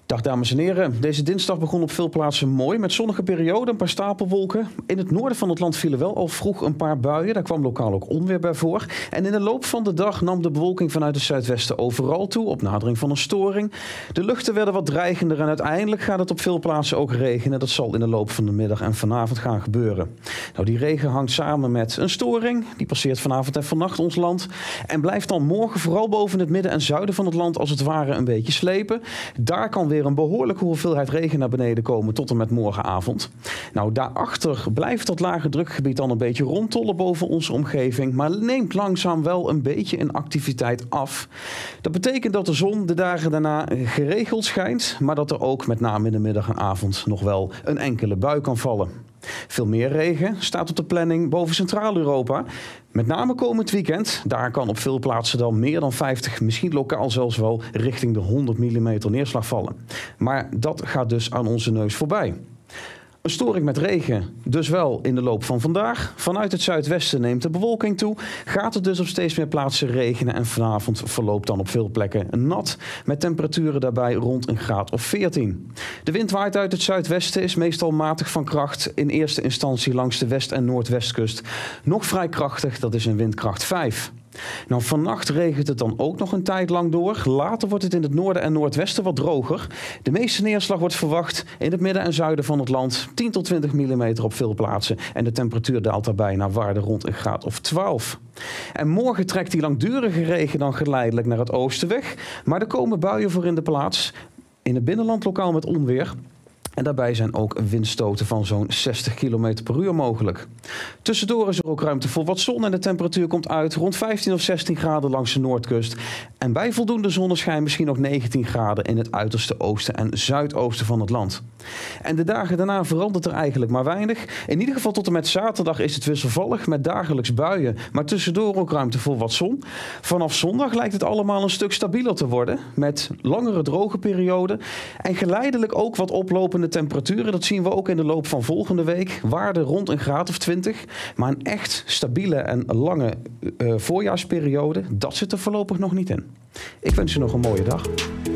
Dag dames en heren. Deze dinsdag begon op veel plaatsen mooi met zonnige perioden, een paar stapelwolken. In het noorden van het land vielen wel al vroeg een paar buien. Daar kwam lokaal ook onweer bij voor. En in de loop van de dag nam de bewolking vanuit het zuidwesten overal toe op nadering van een storing. De luchten werden wat dreigender en uiteindelijk gaat het op veel plaatsen ook regenen. Dat zal in de loop van de middag en vanavond gaan gebeuren. Nou, die regen hangt samen met een storing. Die passeert vanavond en vannacht ons land. En blijft dan morgen vooral boven het midden en zuiden van het land als het ware een beetje slepen. Daar kan weer een behoorlijke hoeveelheid regen naar beneden komen tot en met morgenavond. Nou, daarachter blijft dat lage drukgebied dan een beetje rondtollen boven onze omgeving, maar neemt langzaam wel een beetje in activiteit af. Dat betekent dat de zon de dagen daarna geregeld schijnt, maar dat er ook met name in de middag en avond nog wel een enkele bui kan vallen. Veel meer regen staat op de planning boven Centraal-Europa. Met name komend weekend. Daar kan op veel plaatsen dan meer dan 50, misschien lokaal zelfs wel richting de 100 mm neerslag vallen. Maar dat gaat dus aan onze neus voorbij. Een storing met regen, dus wel in de loop van vandaag. Vanuit het zuidwesten neemt de bewolking toe. Gaat het dus op steeds meer plaatsen regenen en vanavond verloopt dan op veel plekken nat. Met temperaturen daarbij rond een graad of 14. De wind waait uit het zuidwesten, is meestal matig van kracht. In eerste instantie langs de west- en noordwestkust. Nog vrij krachtig, dat is een windkracht 5. Nou, vannacht regent het dan ook nog een tijd lang door. Later wordt het in het noorden en noordwesten wat droger. De meeste neerslag wordt verwacht in het midden en zuiden van het land. 10 tot 20 mm op veel plaatsen. En de temperatuur daalt daarbij naar waarde rond een graad of 12. En morgen trekt die langdurige regen dan geleidelijk naar het oosten weg. Maar er komen buien voor in de plaats. In het binnenland lokaal met onweer. En daarbij zijn ook windstoten van zo'n 60 km per uur mogelijk. Tussendoor is er ook ruimte voor wat zon en de temperatuur komt uit rond 15 of 16 graden langs de noordkust. En bij voldoende zonneschijn misschien nog 19 graden in het uiterste oosten en zuidoosten van het land. En de dagen daarna verandert er eigenlijk maar weinig. In ieder geval tot en met zaterdag is het wisselvallig met dagelijks buien, maar tussendoor ook ruimte voor wat zon. Vanaf zondag lijkt het allemaal een stuk stabieler te worden met langere droge perioden en geleidelijk ook wat oplopende temperaturen. Dat zien we ook in de loop van volgende week. Waarden rond een graad of 20. Maar een echt stabiele en lange voorjaarsperiode, dat zit er voorlopig nog niet in. Ik wens je nog een mooie dag.